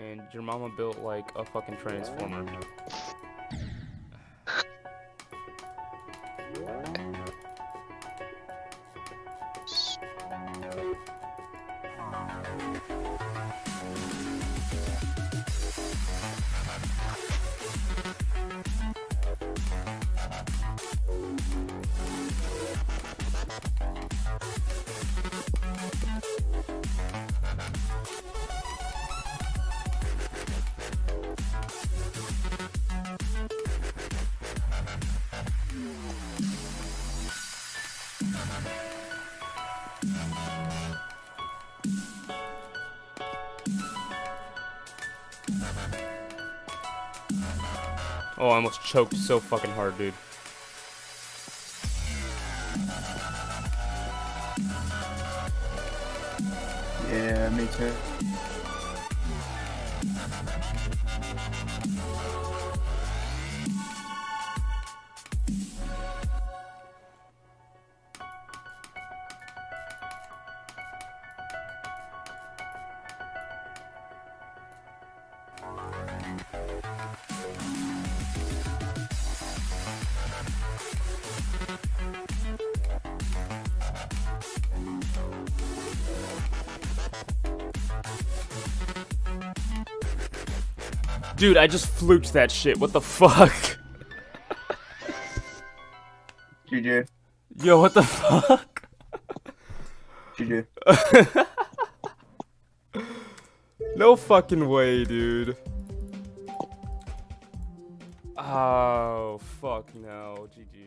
and your mama built like a fucking transformer. Oh, I almost choked so fucking hard, dude. Yeah, me too. Dude, I just fluked that shit. What the fuck? GG. Yo, what the fuck? GG. No fucking way, dude. Oh, fuck no. GG.